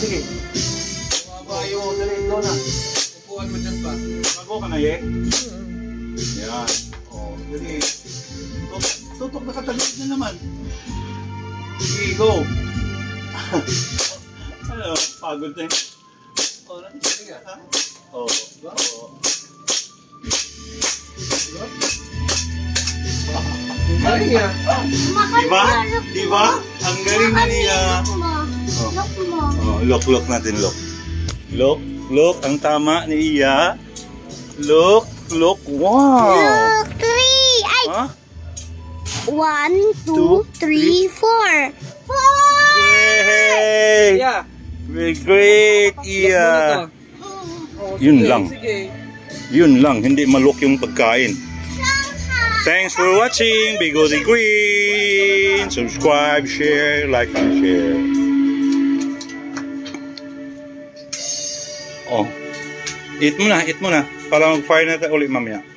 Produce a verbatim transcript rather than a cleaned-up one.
sige. Bayo, dali, ikaw na. Upuan mo dyan pa. Bago ka na, eh? Yan. O, dali. Tutok na katagod na naman. Sige, go. Ano, pagod na yun. O, sige ha. O, o. Galing niya. Diba? Diba? Ang galing na niya. Look mo. Oh, look, look natin, look. Look, look. Ang tama ni Iya. Look, look. Wow. Look, three. Ay. Huh? One, two, three, four. Four. Yay! Yeah. Very great, Iya. Yun lang. Yun lang. Hindi malok yung pagkain. Thanks for watching. Bigodi Green. Subscribe, share, like, and share. Oh. Eat mo na, eat mo na. Para mag-fire na tayo ulit mamaya.